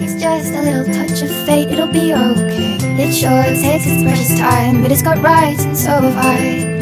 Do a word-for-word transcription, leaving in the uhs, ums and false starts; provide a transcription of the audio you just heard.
It's just a little touch of fate, it'll be okay. It sure takes its precious time, but it's got rights and so have I.